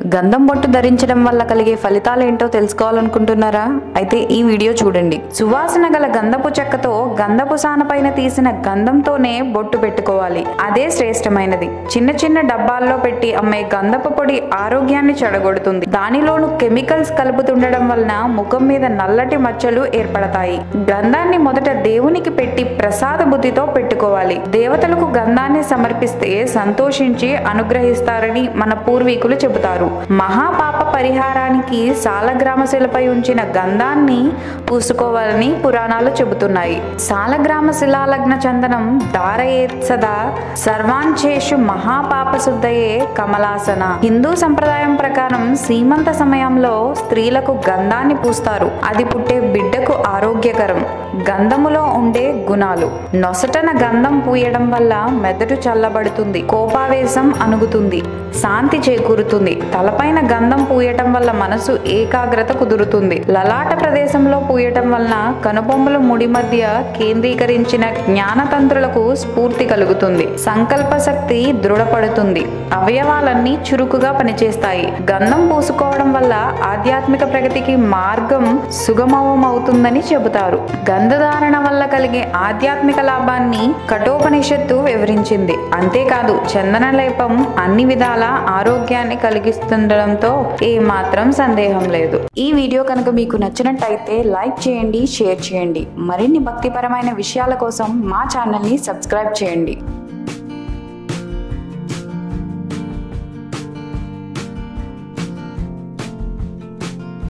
గంధం బొట్టు ధరించడం వల్ల కలిగే ఫలితాలు ఏంటో తెలుసుకోవాలనుకుంటున్నారా? అయితే ఈ వీడియో చూడండి. సువాసన గల గంధపు చెక్కతో గంధపు సానపైన తీసిన గంధంతోనే బొట్టు పెట్టుకోవాలి. అదే శ్రేష్టమైనది. చిన్న చిన్న డబ్బాల్లో పెట్టి అమ్మే గంధపు పొడి ఆరోగ్యాన్ని చెడగొడుతుంది. దానిలోను కెమికల్స్ కలుపుతుండడం వలన ముఖం మీద నల్లటి మచ్చలు ఏర్పడతాయి. గంధాన్ని మొదట దేవునికి పెట్టి ప్రసాద బుద్ధితో పెట్టుకోవాలి. దేవతలకు గంధాన్ని సమర్పిస్తే సంతోషించి అనుగ్రహిస్తారని మన పూర్వీకులు చెబుతారు. మహాపాప పరిహారానికి సాలగ్రామశిలపై ఉంచిన గంధాన్ని పూసుకోవాలని పురాణాలు చెబుతున్నాయి. సాలగ్రామ శిలాలగ్న చందనం ధారయేత్సద సర్వాంచేషు మహాపాప శుద్ధయే కమలాసన. హిందూ సంప్రదాయం ప్రకారం సీమంత సమయంలో స్త్రీలకు గంధాన్ని పూస్తారు. అది పుట్టే బిడ్డకు ఆరోగ్యకరం. గంధములో ఉండే గుణాలు: నొసటన గంధం పూయడం వల్ల మెదడు చల్లబడుతుంది, కోపావేశం అణుగుతుంది, శాంతి చేకూరుతుంది. తలపైన గంధం పూయటం వల్ల మనసు ఏకాగ్రత కుదురుతుంది. లలాట ప్రదేశంలో పూయటం వలన కనుబొమ్మల ముడి మధ్య కేంద్రీకరించిన జ్ఞానతంత్రులకు స్ఫూర్తి కలుగుతుంది. సంకల్ప శక్తి దృఢపడుతుంది. అవయవాలన్నీ చురుకుగా పనిచేస్తాయి. గంధం పూసుకోవడం వల్ల ఆధ్యాత్మిక ప్రగతికి మార్గం సుగమమవుతుందని చెబుతారు. గంధధారణ వల్ల కలిగే ఆధ్యాత్మిక లాభాన్ని కఠోపనిషత్తు వివరించింది. అంతేకాదు చందన లేపం అన్ని విధాల ఆరోగ్యాన్ని కలిగిస్తుండడంతో ఏమాత్రం సందేహం లేదు. ఈ వీడియో కనుక మీకు నచ్చినట్టయితే లైక్ చేయండి, షేర్ చేయండి. మరిన్ని భక్తిపరమైన విషయాల కోసం మా ఛానల్ ని సబ్స్క్రైబ్ చేయండి.